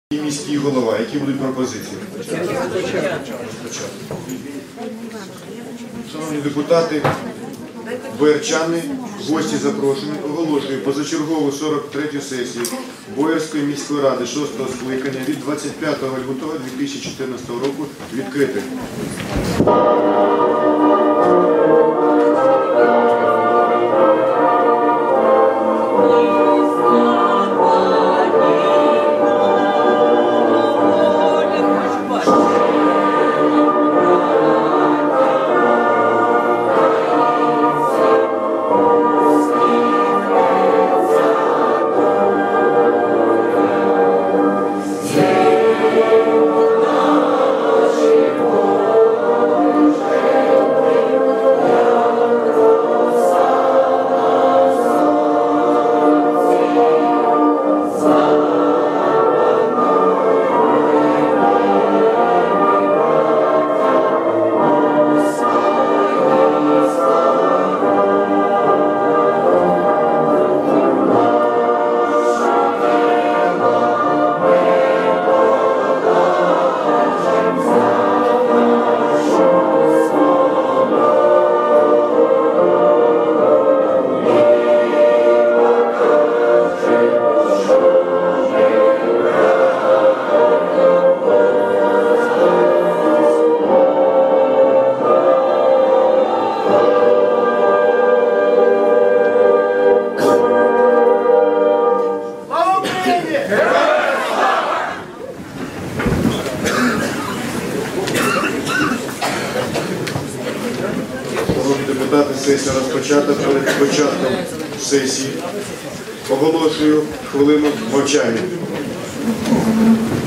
І міський голова. Які будуть пропозиції? Шановні депутати, боярчани, гості запрошені. Оголошую позачергову 43-ю сесію Боярської міської ради 6-го скликання від 25 лютого 2014 року відкритою. Депутати, сесія розпочата. Перед початком сесії оголошую хвилину мовчання.